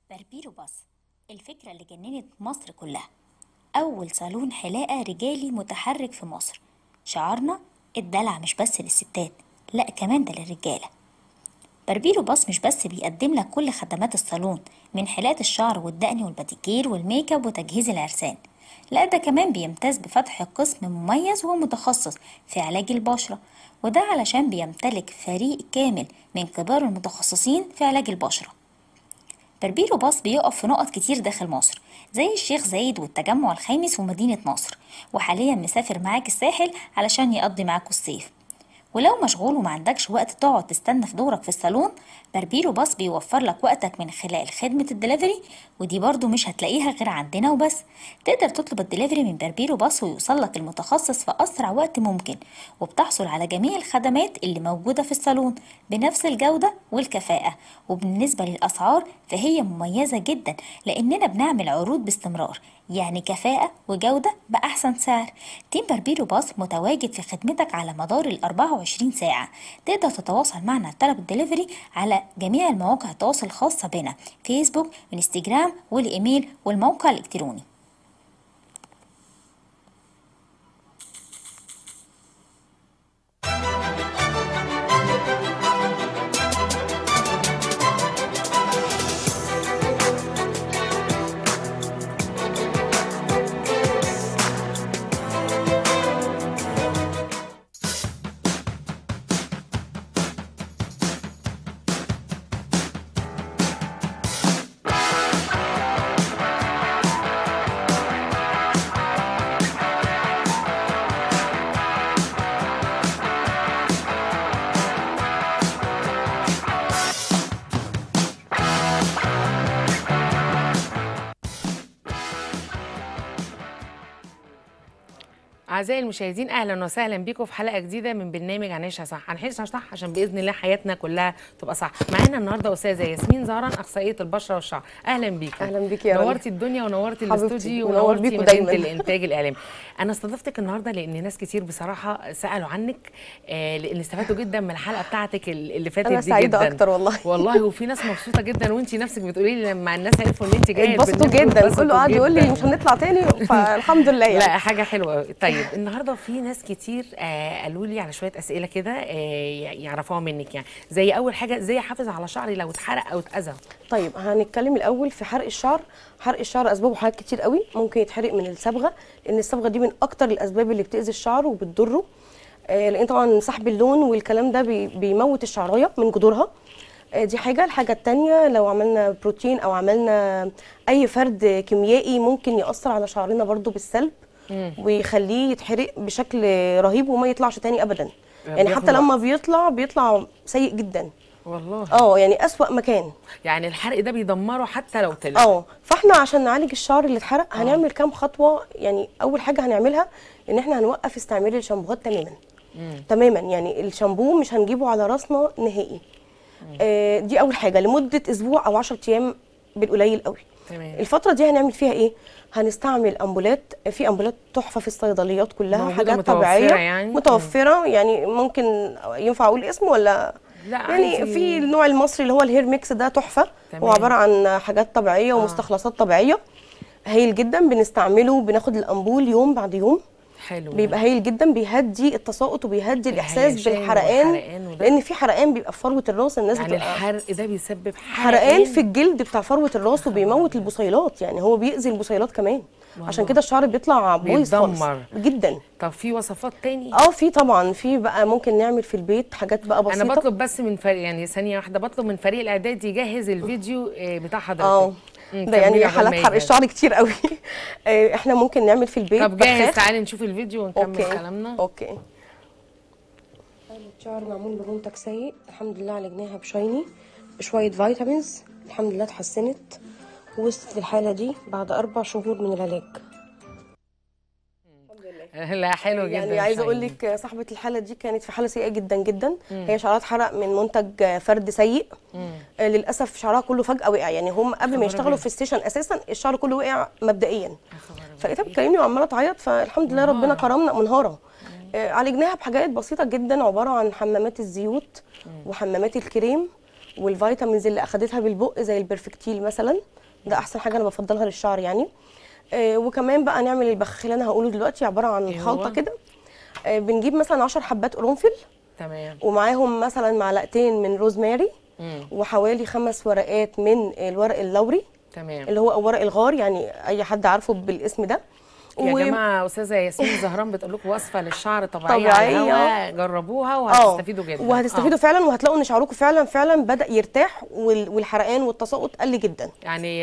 بربيرو باص، الفكرة اللي جننت مصر كلها. أول صالون حلاقة رجالي متحرك في مصر. شعارنا الدلع مش بس للستات، لأ كمان ده للرجالة. بربيرو باص مش بس بيقدم لك كل خدمات الصالون، من حلاقة الشعر والدقن والباديكير والميك اب وتجهيز العرسان، لا ده كمان بيمتاز بفتح قسم مميز ومتخصص في علاج البشرة، وده علشان بيمتلك فريق كامل من كبار المتخصصين في علاج البشرة. بربيرو باص بيقف في نقط كتير داخل مصر زي الشيخ زايد والتجمع الخامس ومدينة نصر، وحاليا مسافر معاك الساحل علشان يقضي معاك الصيف. ولو مشغول وما عندكش وقت تقعد تستنى في دورك في الصالون، بربيرو باص بيوفر لك وقتك من خلال خدمة الدليفري، ودي برضو مش هتلاقيها غير عندنا وبس. تقدر تطلب الدليفري من بربيرو باص ويوصل لك المتخصص في أسرع وقت ممكن، وبتحصل على جميع الخدمات اللي موجودة في الصالون بنفس الجودة والكفاءة. وبالنسبة للأسعار فهي مميزة جدا لأننا بنعمل عروض باستمرار، يعني كفاءة وجودة بأحسن سعر. تيم بربيرو باص متواجد في خدمتك على مدار ال 24 ساعة. تقدر تتواصل معنا طلب الدليفري على جميع المواقع التواصل الخاصة بنا، فيسبوك وانستجرام والإيميل والموقع الإلكتروني. أعزائي المشاهدين، أهلا وسهلا بيكم في حلقة جديدة من برنامج هنعيشها صح. هنعيشها صح عشان بإذن الله حياتنا كلها تبقى صح. معانا النهارده أستاذة ياسمين زهران، أخصائية البشرة والشعر. أهلا بيكي. أهلا بيكي يا رنا. نورتي الدنيا ونورتي الاستوديو ونور ونورتي بيكم مدينة دايما الإنتاج الإعلامي. أنا استضفتك النهارده لأن ناس كتير بصراحة سألوا عنك، لأن استفادوا جدا من الحلقة بتاعتك اللي فاتت دي. أنا سعيدة جدا أكتر والله وفي ناس مبسوطة جدا، وأنت نفسك بتقولي لي لما الناس عرفوا إن أنت جاية اتبسطوا جدا، كله قاعد يقول لي مش هنطلع تاني، فالحمد لله يعني. لا حاجة حلوة. طيب النهارده في ناس كتير قالوا لي على شويه اسئله كده يعرفوها منك، يعني زي اول حاجه ازاي احافظ على شعري لو اتحرق او اتاذى. طيب هنتكلم الاول في حرق الشعر. حرق الشعر اسبابه حاجات كتير قوي. ممكن يتحرق من الصبغه، لان الصبغه دي من اكتر الاسباب اللي بتاذي الشعر وبتضره، لان طبعا سحب اللون والكلام ده بيموت الشعرايه من جذورها. دي حاجه. الحاجه الثانيه لو عملنا بروتين او عملنا اي فرد كيميائي ممكن ياثر على شعرنا برضو بالسلب، ويخليه يتحرق بشكل رهيب وما يطلعش تاني ابدا. يعني حتى لما بيطلع سيء جدا والله. يعني اسوأ مكان. يعني الحرق ده بيدمره حتى لو طلع. فاحنا عشان نعالج الشعر اللي اتحرق هنعمل كام خطوه. يعني اول حاجه هنعملها ان احنا هنوقف استعمال الشامبوهات تماما. تماما، يعني الشامبو مش هنجيبه على راسنا نهائي. دي اول حاجه لمده اسبوع او 10 ايام بالقليل قوي. تمام. الفتره دي هنعمل فيها ايه؟ هنستعمل امبولات. في امبولات تحفه في الصيدليات كلها، حاجات طبيعيه يعني. متوفره. يعني ممكن ينفع اقول اسم ولا لا؟ يعني في النوع المصري اللي هو الهير ميكس ده تحفه. هو عباره عن حاجات طبيعيه ومستخلصات طبيعيه، هايل جدا. بنستعمله، بناخد الامبول يوم بعد يوم. حلو. بيبقى هايل جدا، بيهدي التساقط وبيهدي الاحساس بالحرقان، لان في حرقان بيبقى في فروه الراس. الناس يعني الحرق ده بيسبب حرقان في الجلد بتاع فروه الراس، وبيموت البصيلات. يعني هو بيأذي البصيلات كمان. عشان كده الشعر بيطلع بايظ خالص جدا. طب في وصفات تاني؟ في طبعا. في بقى ممكن نعمل في البيت حاجات بقى بسيطه. انا بطلب بس من فريق، يعني ثانيه واحده، بطلب من فريق الاعداد يجهز الفيديو بتاع حضرتك. ده يعني حالات حرق الشعر كتير قوي. احنا ممكن نعمل في البيت. طب جاهز، تعالي نشوف الفيديو ونكمل كلامنا. اوكي. الشعر معمول بمنتج سيء، الحمد لله عالجناها بشايني بشويه فيتامينز، الحمد لله اتحسنت ووصلت للحاله دي بعد 4 شهور من العلاج. لا حلو جدا. يعني عايزه اقول لك صاحبه الحاله دي كانت في حاله سيئه جدا جدا. هي شعرها اتحرق من منتج فرد سيء. للاسف شعرها كله فجاه وقع. يعني هم قبل ما يشتغلوا في السيشن اساسا الشعر كله وقع مبدئيا. فلقيتها بتكلمني وعماله تعيط، فالحمد لله ربنا كرمنا منهاره. عالجناها بحاجات بسيطه جدا، عباره عن حمامات الزيوت وحمامات الكريم والفيتامينز اللي اخدتها بالبق زي البرفكتيل مثلا، ده احسن حاجه انا بفضلها للشعر يعني. وكمان بقى نعمل البخاخ اللي انا هقوله دلوقتي، عباره عن إيه خلطه هو؟ كده. بنجيب مثلا 10 حبات قرنفل، تمام. ومعاهم مثلا معلقتين من روزماري، وحوالي 5 ورقات من الورق اللوري تمام. اللي هو ورق الغار، يعني اي حد عارفه بالاسم ده. يا جماعه استاذه ياسمين زهران بتقول لكم وصفه للشعر طبيعيه على الهواء، جربوها وهتستفيدوا جدا. وهتستفيدوا فعلا، وهتلاقوا ان شعركم فعلا فعلا بدا يرتاح، والحرقان والتساقط قل جدا. يعني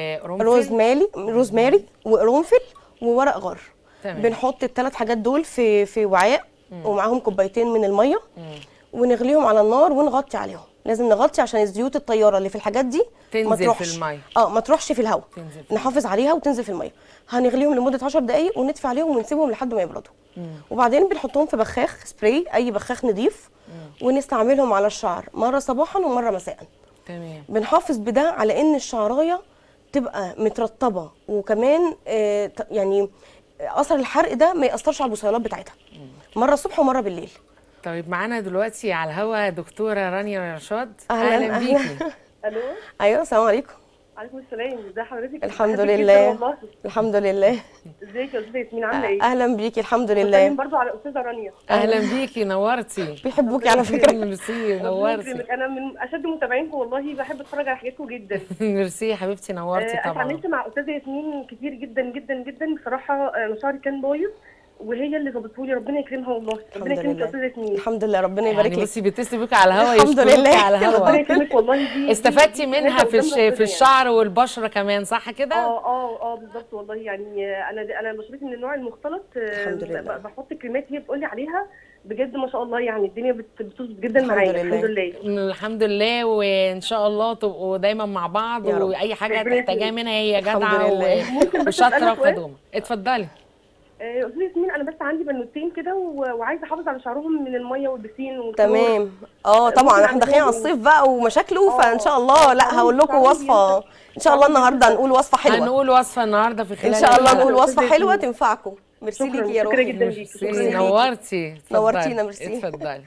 روزماري وقرنفل وورق غار. تمام. بنحط ال3 حاجات دول في وعاء، ومعاهم كوبايتين من الميه، ونغليهم على النار ونغطي عليهم. لازم نغطي عشان الزيوت الطياره اللي في الحاجات دي ما تنزل تروحش في الميه. ما تروحش في الهواء، نحافظ عليها وتنزل في الميه. هنغليهم لمده 10 دقائق ونطفي عليهم ونسيبهم لحد ما يبردوا. وبعدين بنحطهم في بخاخ سبراي، اي بخاخ نضيف، ونستعملهم على الشعر مره صباحا ومره مساء. تمام. بنحافظ بده على ان الشعرايه تبقى مترطبه، وكمان يعني اثر الحرق ده ما ياثرش على البصيلات بتاعتها، مره الصبح ومره بالليل. طيب معانا دلوقتي على الهوا دكتوره رانيا رشاد. اهلا بيكي. الو. ايوه السلام عليكم. عليكم السلام، ازي حضرتك؟ الحمد لله. الحمد لله. ازيك يا استاذه ياسمين، عامله ايه؟ اهلا بيكي. الحمد لله. برضو على استاذه رانيا. اهلا بيكي، نورتي. بيحبوكي على فكره. ميرسي، نورتي. انا من اشد متابعينكم والله، بحب اتفرج على حاجاتكم جدا. ميرسي يا حبيبتي، نورتي طبعا. اتعاملت مع استاذه ياسمين كتير جدا جدا جدا بصراحه. شعري كان بايظ وهي اللي ظبطته لي، ربنا يكرمها والله. ربنا يكرمك يا استاذه ياسمين. الحمد لله، ربنا يبارك لك. يعني بصي بيتصل بيكي على الهوا، الحمد لله. على ربنا الهوا. يكرمك والله. دي استفدتي منها في الشعر والبشره كمان، صح كده؟ بالظبط والله. يعني انا بشرتي من النوع المختلط. الحمد لله. بحط كريمات هي بتقول لي عليها بجد ما شاء الله، يعني الدنيا بتظبط جدا معايا. الحمد لله. الحمد لله، وان شاء الله تبقوا دايما مع بعض، واي حاجه تحتاجيها منها هي جدعه وشاطره وقدومه. اتفضلي. استاذه ياسمين، انا بس عندي بنوتين كده وعايزه احافظ على شعرهم من الميه والبسين تمام. طبعا احنا داخلين على الصيف بقى ومشاكله، فان شاء الله لا هقول لكم وصفه ان شاء الله النهارده. هنقول وصفه حلوه، هنقول وصفه النهارده في خلال ان شاء الله نقول وصفه حلوه تنفعكم. ميرسي ليكي يا روحي. جدا ليكي. نورتي. نورتينا. ميرسي. اتفضلي.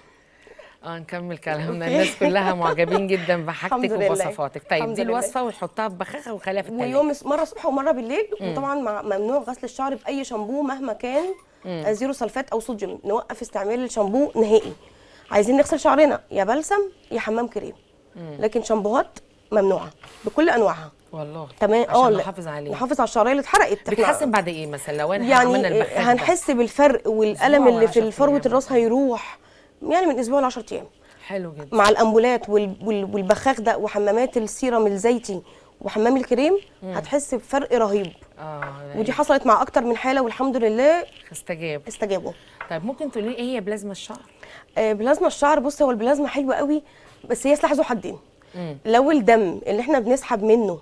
نكمل كلامنا. الناس كلها معجبين جدا بحاجتك وبوصفاتك. طيب دي الوصفه ونحطها في بخاخه وخليها في التلاجة. ويوم مره الصبح ومره بالليل. وطبعا ممنوع غسل الشعر باي شامبو مهما كان زيرو سلفات او صوديوم. نوقف استعمال الشامبو نهائي. عايزين نغسل شعرنا يا بلسم يا حمام كريم، لكن شامبوهات ممنوعه بكل انواعها. والله تمام. عشان نحافظ عليها، نحافظ على الشعريه اللي اتحرقت. بتحسن بعد ايه مثلا لو احنا يعني عملنا البخاخ هنحس بالفرق، والالم اللي في فروه الراس هيروح يعني من اسبوع ل 10 ايام. حلو جدا. مع الامبولات والبخاخ ده وحمامات السيرم الزيتي وحمام الكريم هتحس بفرق رهيب. ودي حصلت مع اكتر من حاله والحمد لله استجابوا. طيب ممكن تقولي ايه هي بلازما الشعر؟ بلازما الشعر، بص هو البلازما حلوه قوي، بس هي سلاح ذو حدين. لو الدم اللي احنا بنسحب منه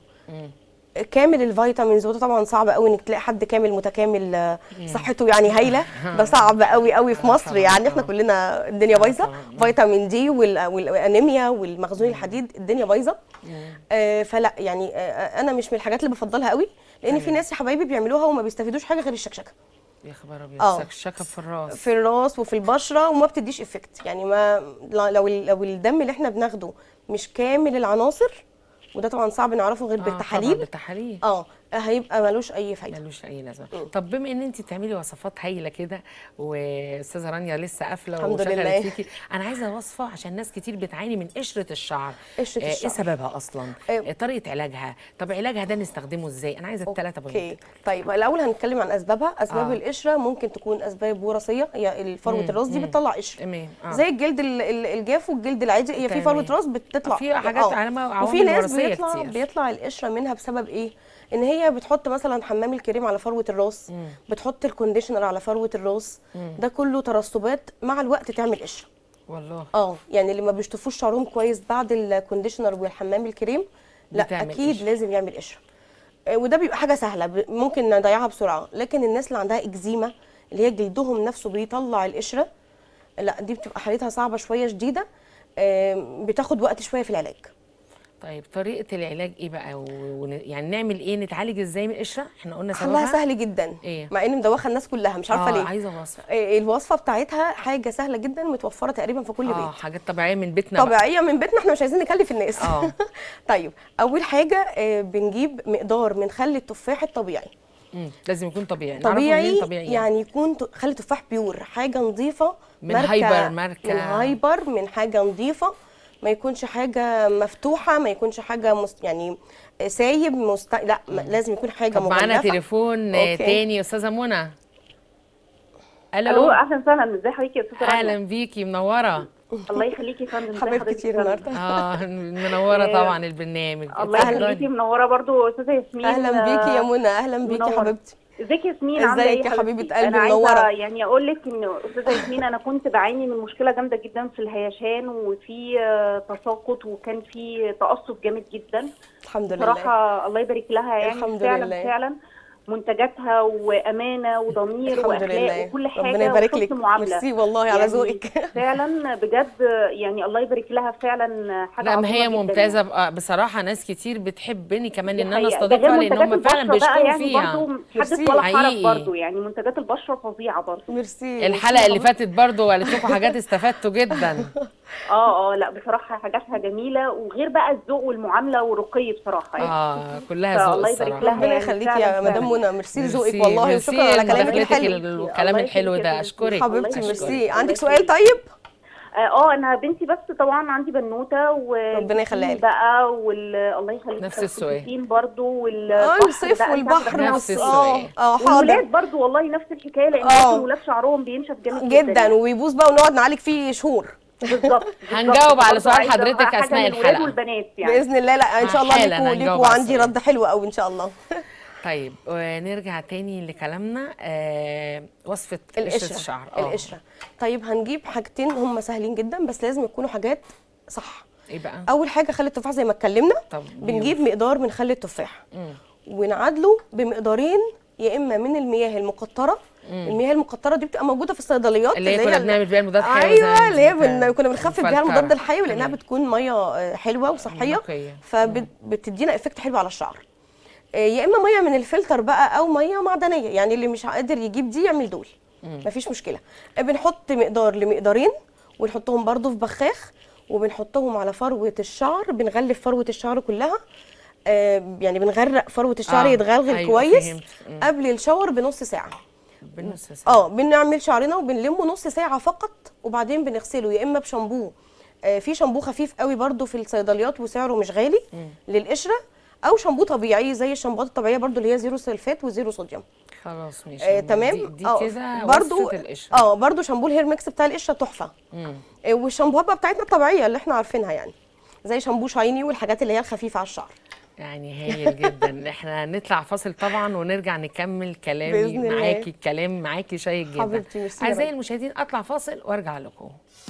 كامل الفيتامينز، وده طبعا صعب قوي انك تلاقي حد كامل متكامل صحته يعني هايله، ده صعب قوي قوي في مصر. يعني احنا كلنا الدنيا بايظه. فيتامين دي والانيميا والمخزون الحديد الدنيا بايظه. فلا يعني انا مش من الحاجات اللي بفضلها قوي، لان في ناس يا حبايبي بيعملوها وما بيستفيدوش حاجه غير الشكشكه. يا خبر ابيض. الشكشكه في الراس وفي البشره، وما بتديش افكت. يعني ما لو الدم اللي احنا بناخده مش كامل العناصر، وده طبعا صعب نعرفه غير بالتحاليل. هيبقى ملوش اي فايده، ملوش اي لازمه. طب بما ان انت بتعملي وصفات هايله كده، واستاذه رانيا لسه قافله وشغلت فيكي، انا عايزه وصفه عشان ناس كتير بتعاني من قشره الشعر. ايه سببها اصلا؟ طريقه علاجها؟ طب علاجها ده نستخدمه ازاي؟ انا عايزه الثلاثه بنقطه. طيب الاول هنتكلم عن اسبابها. اسباب القشره ممكن تكون اسباب وراثيه، هي فروه الراس دي بتطلع قشره. زي الجلد الجاف والجلد العادي، هي في فروه راس بتطلع في حاجات عوامل وفي ناس وراثيه بيطلع القشره منها بسبب ايه؟ ان هي بتحط مثلا حمام الكريم على فروه الراس، بتحط الكونديشنر على فروه الراس، ده كله ترسبات مع الوقت تعمل قشره. والله يعني اللي ما بيشطفوش شعرهم كويس بعد الكونديشنر والحمام الكريم لا اكيد قشرة. لازم يعمل قشره. وده بيبقى حاجه سهله ممكن نضيعها بسرعه. لكن الناس اللي عندها اكزيما اللي هي جلدهم نفسه بيطلع القشره، لا دي بتبقى حالتها صعبه شويه شديده، بتاخد وقت شويه في العلاج. طيب طريقه العلاج ايه بقى يعني نعمل ايه، نتعالج ازاي من القشره؟ احنا قلنا سببها حلها سهل جدا. إيه؟ مع ان مدوخه الناس كلها مش عارفه ليه. عايزه وصفه. الوصفه بتاعتها حاجه سهله جدا متوفره تقريبا في كل بيت. حاجات طبيعيه من بيتنا طبيعيه من بيتنا، احنا مش عايزين نكلف الناس. طيب اول حاجه بنجيب مقدار من خل التفاح الطبيعي. لازم يكون طبيعي. طبيعي يعني يكون خل تفاح بيور، حاجه نظيفه من هايبر ماركه، من هايبر، من حاجه نظيفه، ما يكونش حاجه مفتوحه، ما يكونش حاجه يعني سايب لا لازم يكون حاجه مغلفه. معانا تليفون تاني. استاذه منى. الو اهلا وسهلا، ازي حضرتك يا استاذه رانيا؟ اهلا بيكي، منوره. الله يخليكي يا فندم. حبيبتي كتير النهارده. منوره طبعا البرنامج. الله يخليكي، منوره برضو استاذه ياسمين. اهلا بيكي يا منى. اهلا بيكي حبيبتي. ازيك يا ياسمين؟ عامله ايه؟ ازيك يا حبيبه قلبي؟ منوره. انا عايزه يعني اقول لك ان استاذه ياسمين انا كنت بعاني من مشكله جامده جدا في الهيشان، وفي تساقط، وكان في تقصف جامد جدا. الحمد لله صراحه الله يبارك لها، يعني الحمد فعلا لله. فعلا منتجاتها وامانه وضمير واخلاق وكل حاجه. ربنا يبارك لك. معامله. ميرسي والله على ذوقك. فعلا بجد يعني الله يبارك لها، فعلا حاجه لا ما هي ممتازه يعني. بصراحه ناس كتير بتحبني كمان ان انا استضيفها، لان هم فعلا بيشكروا يعني فيها. برضو حدث ولا حرج برضو، يعني منتجات البشره فظيعه برضو. ميرسي. الحلقه اللي فاتت برضو قالت لكم حاجات استفدتوا جدا. لا بصراحه حاجاتها جميله، وغير بقى الذوق والمعامله والرقي بصراحه يعني. كلها ذوق. الله يبارك لها. ربنا يخليكي يا مدام منى. ميرسي لذوقك والله، وشكرا على كلامك الحلو. الكلام الحلو ده. اشكرك حبيبتي. ميرسي. عندك سؤال طيب؟ انا بنتي بس طبعا عندي بنوته ربنا يخليها لك بقى، الله يخليك. نفس السؤال برضو الصيف والبحر نفس السؤال. والولاد برضو والله نفس الحكايه، لان الولاد شعرهم بينشف جامد جدا وبيبوظ بقى، ونقعد نعالج فيه شهور. بالظبط. هنجاوب على سؤال حضرتك اثناء الحلقه والبنات يعني باذن الله. لا ان شاء الله ليكوا وعندي رد حلو قوي ان شاء الله. طيب نرجع تاني لكلامنا. وصفه قشره الشعر. القشره. طيب هنجيب حاجتين هم سهلين جدا، بس لازم يكونوا حاجات صح. ايه بقى؟ اول حاجه خل التفاح زي ما اتكلمنا. بنجيب مقدار من خل التفاح ونعادله بمقدارين، يا اما من المياه المقطره. المياه المقطره دي بتبقى موجوده في الصيدليات، اللي هي كنا بنعمل بيها المضاد الحيوي. ايوه اللي هي كنا بنخفف بيها المضاد الحيوي، لانها بتكون ميه حلوه وصحيه، فبتدينا افكت حلو على الشعر. يا اما ميه من الفلتر بقى او ميه معدنيه، يعني اللي مش قادر يجيب دي يعمل دول، مفيش مشكله. بنحط مقدار لمقدارين ونحطهم برضو في بخاخ، وبنحطهم على فروه الشعر. بنغلف فروه الشعر كلها، يعني بنغرق فروه الشعر يتغلغل كويس قبل الشاور بنص ساعه. بنص ساعه بنعمل شعرنا وبنلمه نص ساعه فقط، وبعدين بنغسله يا اما بشامبو. في شامبو خفيف قوي برضو في الصيدليات وسعره مش غالي للقشره، او شامبو طبيعي زي الشامبوات الطبيعيه برضو اللي هي زيرو سلفات وزيرو صوديوم. خلاص ماشي. تمام. دي كده برضو القشره. برضو شامبو الهير ميكس بتاع القشره تحفه. والشامبوهات بقى بتاعتنا الطبيعيه اللي احنا عارفينها، يعني زي شامبو شايني والحاجات اللي هي الخفيفه على الشعر. يعني هايل جدا. احنا نطلع فاصل طبعا ونرجع نكمل كلامي معاكي. الكلام معاكي شيق جدا حبيبتي. ميرسي اعزائي المشاهدين. اطلع فاصل وارجع لكم.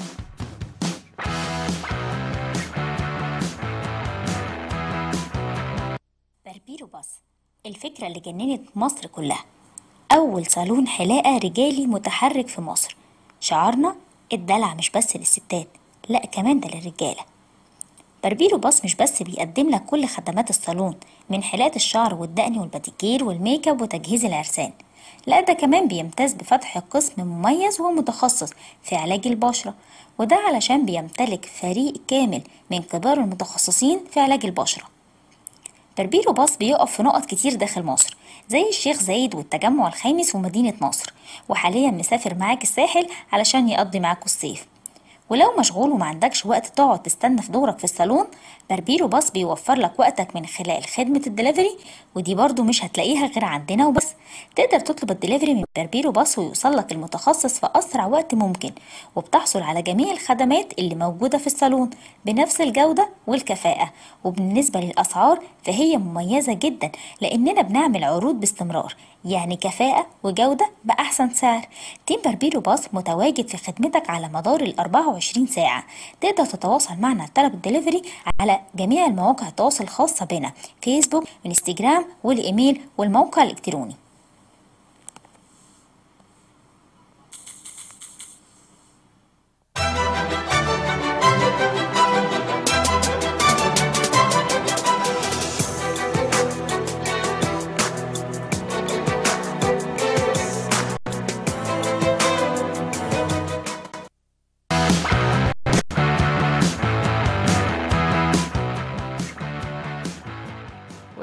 بربيرو باص، الفكرة اللي جننت مصر كلها. أول صالون حلاقة رجالي متحرك في مصر. شعارنا الدلع مش بس للستات، لا كمان ده للرجالة. بربيرو باص مش بس بيقدم لك كل خدمات الصالون، من حلاقة الشعر والدقن والباديكير والميك اب وتجهيز العرسان، لا ده كمان بيمتاز بفتح قسم مميز ومتخصص في علاج البشرة، وده علشان بيمتلك فريق كامل من كبار المتخصصين في علاج البشرة. بربيرو باص بيقف في نقط كتير داخل مصر، زي الشيخ زايد والتجمع الخامس ومدينة نصر، وحاليا مسافر معاك الساحل علشان يقضي معاك الصيف. ولو مشغول وما عندكش وقت تقعد تستنى في دورك في الصالون، بربيرو باص بيوفر لك وقتك من خلال خدمة الدليفري، ودي برضو مش هتلاقيها غير عندنا وبس. تقدر تطلب الدليفري من بربيرو باص ويوصل لك المتخصص في أسرع وقت ممكن، وبتحصل على جميع الخدمات اللي موجودة في الصالون بنفس الجودة والكفاءة. وبالنسبة للأسعار فهي مميزة جدا، لأننا بنعمل عروض باستمرار، يعني كفاءة وجودة بأحسن سعر. تيم بربيرو باص متواجد في خدمتك على مدار 24 ساعة. تقدر تتواصل معنا لطلب الدليفري على جميع المواقع التواصل الخاصة بنا، فيسبوك وانستجرام والإيميل والموقع الإلكتروني.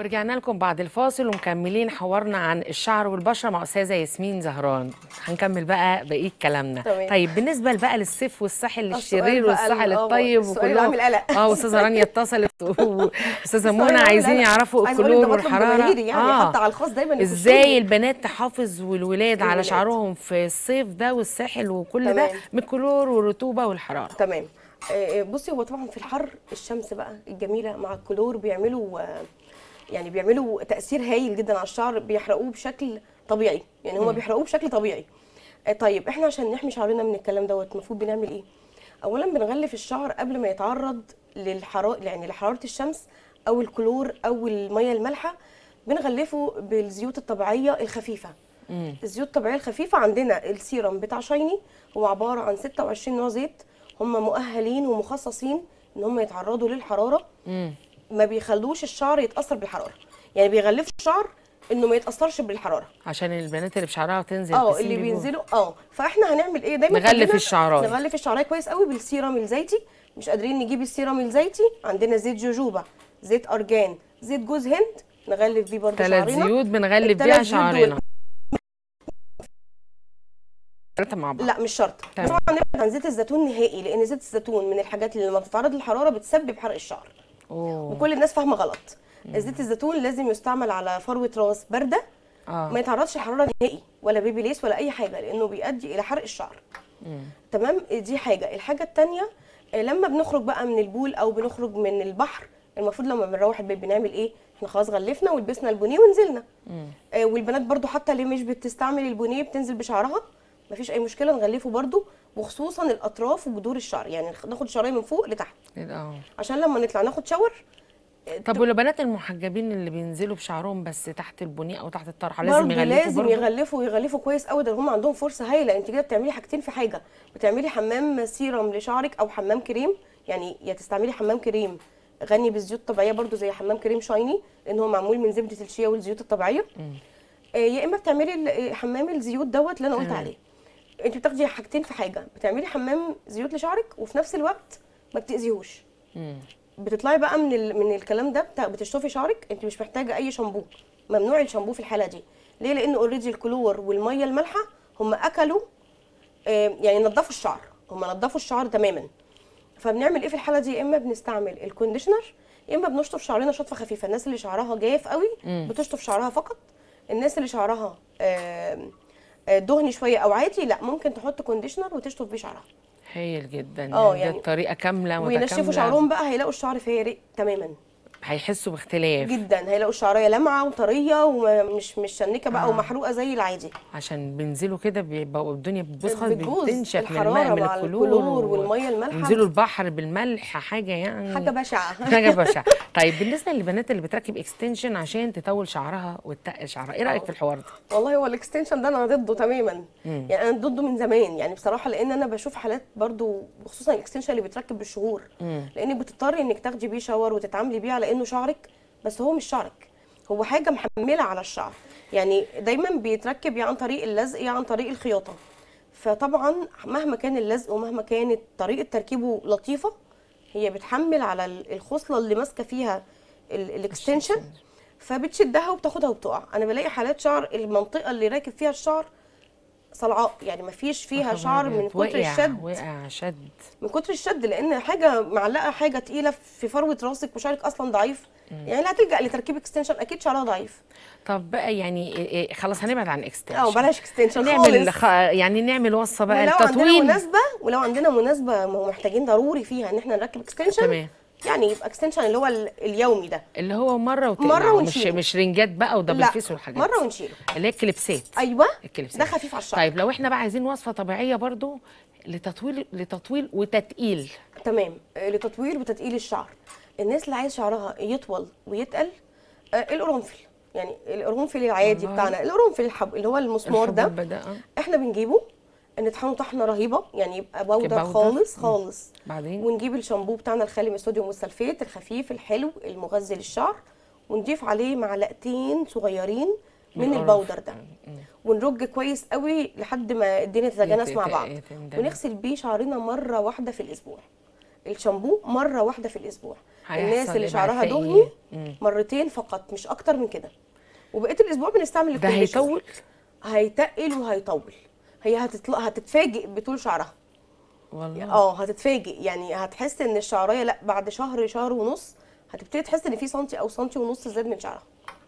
ورجعنا لكم بعد الفاصل ومكملين حوارنا عن الشعر والبشره مع استاذه ياسمين زهران. هنكمل بقى بقيه كلامنا. طيب بالنسبه بقى للسيف والساحل الشرير والساحل الطيب وكلهم استاذه رانيا اتصلت واستاذه منى عايزين يعرفوا الكلور والحراره. يعني حتى على الخاص دايما ازاي البنات تحافظ والولاد على شعرهم في الصيف ده والساحل وكل ده من الكلور والرطوبه والحراره؟ تمام. بصي، هو طبعا في الحر الشمس بقى الجميله مع الكلور بيعملوا تاثير هايل جدا على الشعر، بيحرقوه بشكل طبيعي، يعني هما بيحرقوه بشكل طبيعي. طيب احنا عشان نحمي شعرنا من الكلام دوت المفروض بنعمل ايه؟ اولا بنغلف الشعر قبل ما يتعرض للحراره، يعني لحراره الشمس او الكلور او الميه المالحه. بنغلفه بالزيوت الطبيعيه الخفيفه. الزيوت الطبيعيه الخفيفه عندنا السيرم بتاع شايني، هو عباره عن 26 نوع زيت، هم مؤهلين ومخصصين ان هم يتعرضوا للحراره. ما بيخلوش الشعر يتاثر بالحراره، يعني بيغلفوا الشعر انه ما يتاثرش بالحراره، عشان البنات اللي بشعرها تنزل اللي بينزلوا فاحنا هنعمل ايه؟ دايما نغلف الشعرايه، نغلف الشعرايه كويس قوي بالسيرم الزيتي. مش قادرين نجيب السيرم الزيتي، عندنا زيت جوجوبا، زيت ارجان، زيت جوز هند، نغلف بيه برضه شعرنا. 3 زيوت بنغلف بيها شعرنا. مع بعض. لا مش شرط. طبعا نبعد عن زيت الزيتون نهائي، لان زيت الزيتون من الحاجات اللي لما بتتعرض للحراره بتسبب حرق الشعر. وكل الناس فاهمه غلط. زيت الزيتون لازم يستعمل على فروه راس بارده، ما يتعرضش للحراره نهائي، ولا بيبي ليس ولا اي حاجه، لانه بيؤدي الى حرق الشعر. تمام. دي حاجه. الحاجه الثانيه، لما بنخرج بقى من البول او بنخرج من البحر، المفروض لما بنروح البيت بنعمل ايه؟ احنا خلاص غلفنا ولبسنا البونيه ونزلنا. والبنات برضو حتى اللي مش بتستعمل البونيه بتنزل بشعرها، مفيش اي مشكله، نغلفه برضو، وخصوصا الاطراف وجذور الشعر، يعني ناخد الشعريه من فوق لتحت عشان لما نطلع ناخد شاور. طب والبنات المحجبين اللي بينزلوا بشعرهم بس تحت البونيه او تحت الطرحه لازم يغلفوا كويس قوي. ده هم عندهم فرصه هايله، انت كده بتعملي حاجتين في حاجه، بتعملي حمام سيرم لشعرك او حمام كريم، يعني يا تستعملي حمام كريم غني بالزيوت الطبيعيه برضو زي حمام كريم شايني، لان هو معمول من زبده الشيا والزيوت الطبيعيه، يا اما بتعملي حمام الزيوت دوت اللي انا قلت عليه. انت بتاخدي حاجتين في حاجه، بتعملي حمام زيوت لشعرك وفي نفس الوقت ما بتاذيهوش. بتطلعي بقى من الكلام ده، بتشطفي شعرك، انت مش محتاجه اي شامبو. ممنوع الشامبو في الحاله دي. ليه؟ لان اوريدي الكلور والميه المالحه هم اكلوا، يعني نظفوا الشعر، هم نظفوا الشعر تماما. فبنعمل ايه في الحاله دي؟ يا اما بنستعمل الكونديشنر، يا اما بنشطف شعرنا شطفه خفيفه. الناس اللي شعرها جاف قوي بتشطف شعرها فقط. الناس اللي شعرها دهني شويه او عادي، لا، ممكن تحط كونديشنر وتشطف بيه شعرها. هايل جدا. يعني طريقه كامله متكامله. وينشفوا شعرهم بقى، هيلاقوا الشعر فارق تماما، هيحسوا باختلاف جدا. هيلاقوا الشعريه لامعه وطريه ومش شنكه بقى ومحروقه زي العادي، عشان بينزلوا كده بيبقوا الدنيا بتبوظ، بتنشف من الماء من الكلور والميه المالحه، ينزلوا البحر بالملح، حاجه يعني حاجه بشعه. حاجه بشعه. طيب بالنسبه للبنات اللي بتركب اكستنشن عشان تطول شعرها وتتقل شعرها، ايه رايك في الحوار ده؟ والله هو الاكستنشن ده انا ضده تماما. يعني انا ضده من زمان، يعني بصراحه، لان انا بشوف حالات برضو، خصوصا الاكستنشن اللي بيتركب بالشهور، لانك بتضطري انك تاخدي بيه شاور وتتعاملي بيه على انه شعرك، بس هو مش شعرك، هو حاجه محمله على الشعر. يعني دايما بيتركب يا عن طريق اللزق يا عن طريق الخياطه. فطبعا مهما كان اللزق ومهما كانت طريقه تركيبه لطيفه، هي بتحمل على الخصله اللي ماسكه فيها الاكستنشن، فبتشدها وبتاخدها وبتقع. انا بلاقي حالات شعر المنطقه اللي راكب فيها الشعر صلعاء، يعني ما فيش فيها شعر من كتر الشد، وقع شد من كتر الشد، لان حاجه معلقه حاجه تقيله في فروه راسك وشعرك اصلا ضعيف، يعني اللي هتلجأ لتركيب اكستنشن اكيد شعرها ضعيف. طب بقى يعني خلاص هنبعد عن اكستنشن، بلاش اكستنشن خالص. يعني نعمل وصفه بقى التطويل. ولو عندنا مناسبه محتاجين ضروري فيها ان احنا نركب اكستنشن، تمام، يعني يبقى اكستنشن اللي هو اليومي ده، اللي هو مره ونشيله، مش رنجات بقى ودبل فيس والحاجات مره ونشيله، اللي هي الكليبسات. ايوه الكليبسات ده خفيف على الشعر. طيب لو احنا بقى عايزين وصفه طبيعيه برضو لتطويل وتتقيل. تمام. لتطويل وتتقيل الشعر، الناس اللي عايز شعرها يطول ويتقل، القرنفل، يعني القرنفل العادي بتاعنا، القرنفل الحب اللي هو المسمار ده، احنا بنجيبه نطحنه طحنه رهيبه، يعني يبقى بودر خالص. بعدين ونجيب الشامبو بتاعنا الخالي من الصوديوم والسلفيت الخفيف الحلو المغذي للشعر، ونضيف عليه معلقتين صغيرين من البودر ده، ونرج كويس قوي لحد ما الدنيا تتجانس مع بعض، ونغسل بيه شعرنا مره واحده في الاسبوع. الشامبو مره واحده في الاسبوع. الناس اللي شعرها دهني مرتين فقط، مش اكتر من كده، وبقيه الاسبوع بنستعمل الكونديشنر. ده هيطول؟ هيتقل وهيطول. هي هتتفاجئ بطول شعرها والله. هتتفاجئ، يعني هتحس ان الشعرايه لا بعد شهر ونص هتبتدي تحس ان في سنتي او سنتي ونص زاد من شعرها.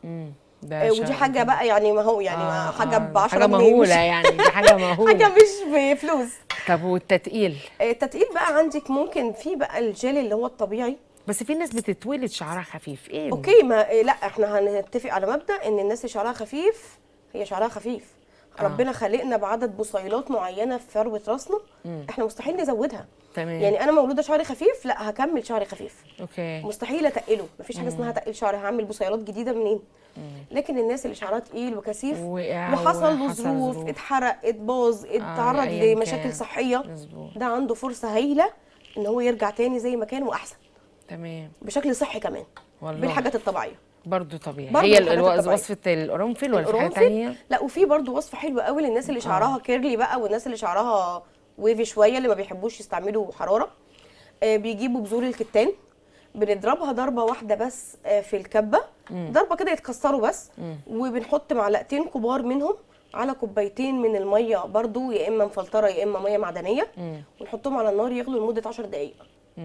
ودي حاجه بقى يعني ما هو يعني حاجه ب 10 حاجه مهوله يعني، دي حاجه مهوله حاجه مش بفلوس. طب والتتقيل؟ التتقيل بقى عندك ممكن في بقى الجل اللي هو الطبيعي، بس في ناس بتتولد شعرها خفيف. ايه اوكي، ما لا احنا هنتفق على مبدا ان الناس اللي شعرها خفيف هي شعرها خفيف. ربنا خلقنا بعدد بصيلات معينه في فروه راسنا، احنا مستحيل نزودها. تمام. يعني انا مولوده شعري خفيف، لا هكمل شعري خفيف. اوكي. مستحيل اتقله، مفيش حاجه اسمها تقل شعري، هعمل بصيلات جديده منين؟ لكن الناس اللي شعرها تقيل وكثيف وحصل له ظروف، اتحرق، اتباظ، اتعرض لمشاكل صحيه، ده عنده فرصه هايله ان هو يرجع تاني زي ما كان واحسن. تمام. بشكل صحي كمان والله. بالحاجات الطبيعيه برضه طبيعي. هي وصفه القرنفل ولا في حاجه ثانيه؟ لا، وفي برضه وصفه حلوه قوي للناس اللي شعرها كيرلي بقى، والناس اللي شعرها ويفي شويه اللي ما بيحبوش يستعملوا حراره. بيجيبوا بذور الكتان، بنضربها ضربه واحده بس في الكبه، ضربه كده يتكسروا بس، وبنحط معلقتين كبار منهم على كوبايتين من الميه برضو، يا اما مفلتره يا اما ميه معدنيه، ونحطهم على النار يغلوا لمده 10 دقائق.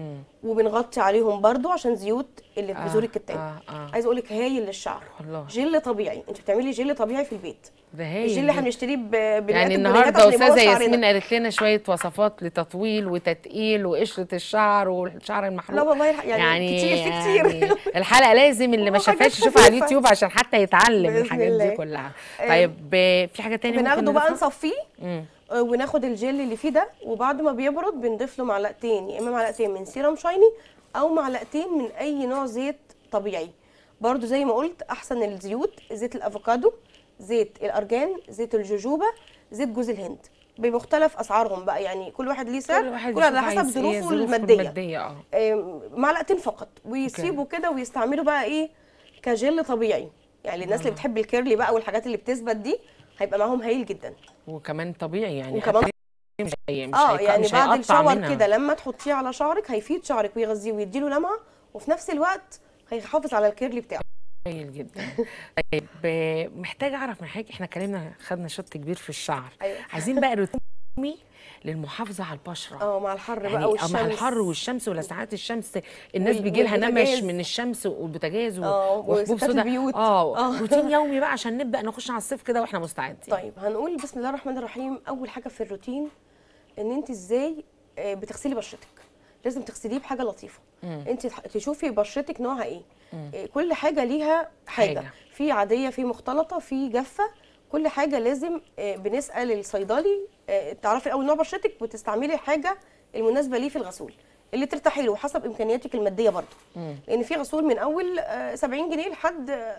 وبنغطي عليهم برضو عشان زيوت اللي في بذور الكتان. عايزه اقول لك هايل للشعر والله. جل طبيعي، انت بتعملي جل طبيعي في البيت. ده هايل. الجل اللي احنا بنشتريه يعني النهارده استاذه ياسمين قالت لنا شويه وصفات لتطويل وتتقيل وقشره الشعر والشعر المحروق. لا والله يعني كتير يعني الحلقه لازم اللي ما شافهاش يشوفها على اليوتيوب عشان حتى يتعلم الحاجات دي كلها. طيب في حاجه ثانيه بناخده بقى نصفيه وناخد الجل اللي فيه ده، وبعد ما بيبرد بنضيف له معلقتين، يا اما معلقتين من سيرم شايني او معلقتين من اي نوع زيت طبيعي. برضو زي ما قلت احسن الزيوت زيت الافوكادو، زيت الارجان، زيت الجوجوبا، زيت جوز الهند، بمختلف اسعارهم بقى، يعني كل واحد ليه سعر، كل على حسب ظروفه الماديه. معلقتين فقط، ويسيبوا كده ويستعملوا بقى ايه كجل طبيعي. يعني الناس اللي بتحب الكيرلي بقى والحاجات اللي بتثبت دي هيبقى معاهم هايل جدا، وكمان طبيعي يعني، وكمان مش يعني بعد الشاور كده لما تحطيه على شعرك هيفيد شعرك ويغذيه ويديله لمعه، وفي نفس الوقت هيحافظ على الكيرلي بتاعه. جميل جدا. طيب محتاجه اعرف من حضرتك، احنا اتكلمنا خدنا شوط كبير في الشعر. أيوة. عايزين بقى روتين للمحافظه على البشره مع الحر بقى والشمس. مع الحر والشمس ولساعات الشمس الناس بيجي لها نمش من الشمس والبوتاجاز وحبوب صودا. روتين يومي بقى عشان نبدا نخش على الصيف كده واحنا مستعدين. طيب هنقول بسم الله الرحمن الرحيم. اول حاجه في الروتين ان انت ازاي بتغسلي بشرتك. لازم تغسليه بحاجه لطيفه. انت تشوفي بشرتك نوعها ايه. كل حاجه ليها حاجه، في عاديه، في مختلطه، في جافه، كل حاجه لازم بنسال الصيدلي تعرفي اول نوع بشرتك وتستعملي الحاجه المناسبه ليه في الغسول اللي ترتاحي له حسب امكانياتك الماديه برضه. لان في غسول من اول 70 جنيه لحد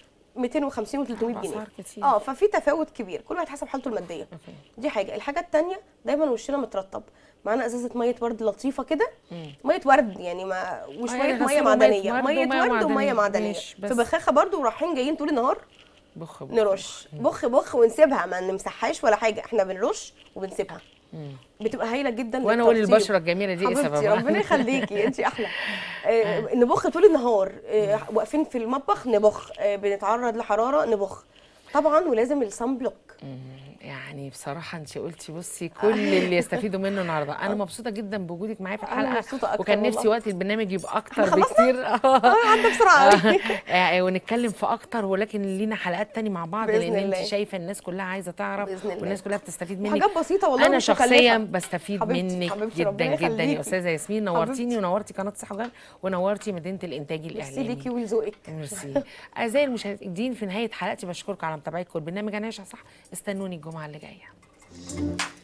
250 و300 جنيه. ففي تفاوت كبير، كل واحد حسب حالته الماديه. دي حاجه. الحاجه الثانيه دايما وشنا مترطب، معانا ازازه ميه ورد لطيفه كده، ميه ورد يعني ما وشويه ميه معدنيه، ميه ورد وميه معدنيه في بخاخه برضو، ورايحين جايين طول النهار نرش بخ ونسيبها، ما نمسحهاش ولا حاجه، احنا بنرش وبنسيبها. بتبقى هايله جدا. وانا اقول البشره الجميله دي ايه سببها؟ ربنا يخليكي انت احلى. نبخ طول النهار، واقفين في المطبخ نبخ، بنتعرض لحراره نبخ طبعا، ولازم الصن بلوك. يعني بصراحه انت قلتي بصي كل اللي يستفيدوا منه النهارده. انا مبسوطه جدا بوجودك معايا في الحلقه، وكان نفسي وقت البرنامج يبقى اكتر بكتير. عدى بسرعه ونتكلم في اكتر، ولكن لينا حلقات تاني مع بعض، لان انت شايفه الناس كلها عايزه تعرف، والناس كلها بتستفيد منك. حاجات بسيطه والله، انا شخصيا بستفيد منك جدا جدا يا استاذه ياسمين. نورتيني ونورتي قناه صحه وجمال، ونورتي مدينه الانتاج الاعلامي. ميرسي ليكي ولذوقك. ميرسي. اعزائي المشاهدين، في نهايه حلقتي بشكركم على متابعتكم البرنامج. انا عايشه صح، استنوني الجمعه اللي جايه.